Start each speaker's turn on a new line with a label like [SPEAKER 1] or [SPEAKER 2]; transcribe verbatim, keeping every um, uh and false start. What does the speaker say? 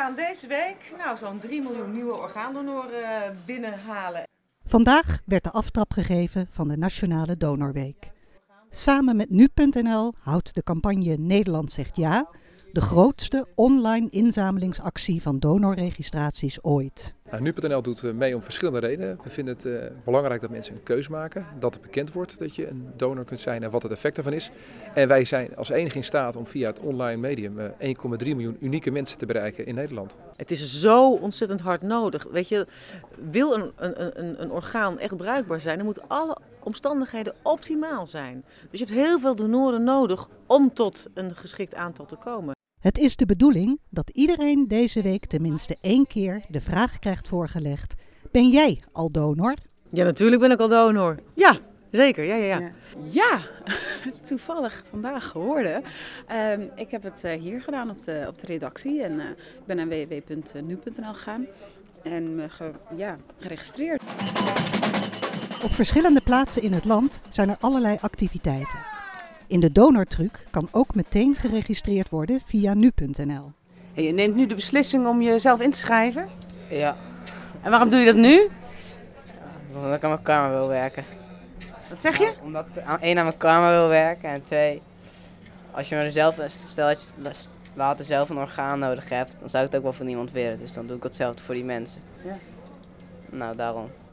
[SPEAKER 1] gaan deze week nou, zo'n drie miljoen nieuwe orgaandonoren binnenhalen.
[SPEAKER 2] Vandaag werd de aftrap gegeven van de Nationale Donorweek. Samen met nu punt n l houdt de campagne Nederland zegt ja de grootste online inzamelingsactie van donorregistraties ooit.
[SPEAKER 3] Nou, nu punt n l doet mee om verschillende redenen. We vinden het uh, belangrijk dat mensen een keus maken. Dat het bekend wordt dat je een donor kunt zijn en wat het effect ervan is. En wij zijn als enige in staat om via het online medium uh, één komma drie miljoen unieke mensen te bereiken in Nederland.
[SPEAKER 1] Het is zo ontzettend hard nodig. Weet je, wil een, een, een, een orgaan echt bruikbaar zijn, dan moeten alle omstandigheden optimaal zijn. Dus je hebt heel veel donoren nodig om tot een geschikt aantal te komen.
[SPEAKER 2] Het is de bedoeling dat iedereen deze week tenminste één keer de vraag krijgt voorgelegd: ben jij al donor?
[SPEAKER 1] Ja, natuurlijk ben ik al donor. Ja, zeker. Ja, ja, ja.
[SPEAKER 4] Ja, ja. Toevallig vandaag geworden. Uh, ik heb het uh, hier gedaan op de, op de redactie en uh, ik ben naar w w w punt nu punt n l gegaan en me ge, ja, geregistreerd.
[SPEAKER 2] Op verschillende plaatsen in het land zijn er allerlei activiteiten. In de donortruc kan ook meteen geregistreerd worden via nu punt n l.
[SPEAKER 5] Hey, je neemt nu de beslissing om jezelf in te schrijven?
[SPEAKER 6] Ja.
[SPEAKER 5] En waarom doe je dat nu?
[SPEAKER 6] Omdat ik aan mijn kamer wil werken.
[SPEAKER 5] Wat zeg je?
[SPEAKER 6] Omdat ik aan, één aan mijn kamer wil werken en twee, als je maar zelf, stel dat je later zelf een orgaan nodig hebt, dan zou ik het ook wel van iemand willen. Dus dan doe ik hetzelfde voor die mensen.
[SPEAKER 5] Ja.
[SPEAKER 6] Nou, daarom.